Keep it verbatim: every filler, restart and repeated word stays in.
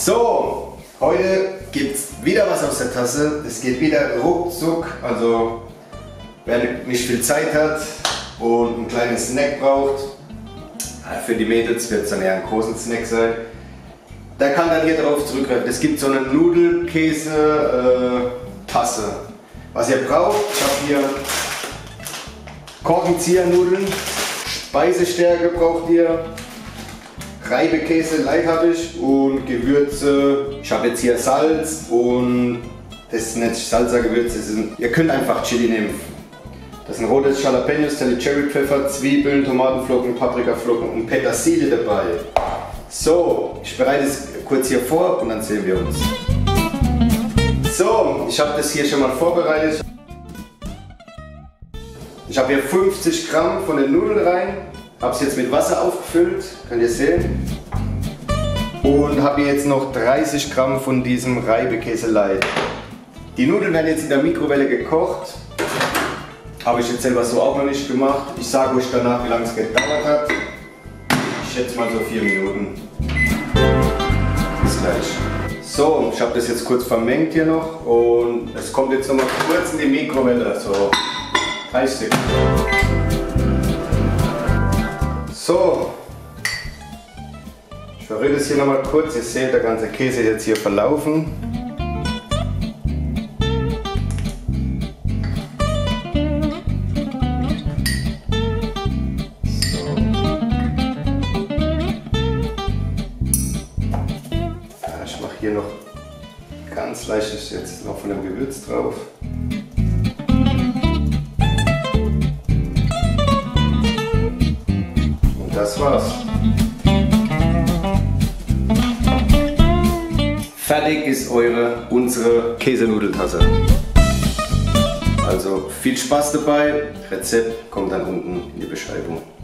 So, heute gibt es wieder was aus der Tasse. Es geht wieder ruckzuck. Also, wer nicht viel Zeit hat und einen kleinen Snack braucht, für die Mädels wird es dann eher ein großer Snack sein, der kann dann hier drauf zurückgreifen. Es gibt so eine Nudelkäse-Tasse. Was ihr braucht, ich habe hier Korkenziehernudeln, Speisestärke braucht ihr, Reibekäse, Light habe ich und Gewürze. Ich habe jetzt hier Salz und das sind nicht Salsa-Gewürze, ihr könnt einfach Chili nehmen. Das sind rotes Jalapenos, Cherry Pfeffer, Zwiebeln, Tomatenflocken, Paprikaflocken und Petersilie dabei. So, ich bereite es kurz hier vor und dann sehen wir uns. So, ich habe das hier schon mal vorbereitet. Ich habe hier fünfzig Gramm von den Nudeln rein, habe es jetzt mit Wasser aufgefüllt, könnt ihr sehen. Und habe hier jetzt noch dreißig Gramm von diesem Reibekäse Light. Die Nudeln werden jetzt in der Mikrowelle gekocht. Habe ich jetzt selber so auch noch nicht gemacht. Ich sage euch danach, wie lange es gedauert hat. Ich schätze mal so vier Minuten. Bis gleich. So, ich habe das jetzt kurz vermengt hier noch und es kommt jetzt noch mal kurz in die Mikrowelle. So, dreißig Sekunden. So, ich verrühre das hier noch mal kurz. Ihr seht, der ganze Käse ist jetzt hier verlaufen. Hier noch ganz leichtes jetzt noch von dem Gewürz drauf. Und das war's. Fertig ist eure, unsere Käsenudeltasse. Also viel Spaß dabei. Rezept kommt dann unten in die Beschreibung.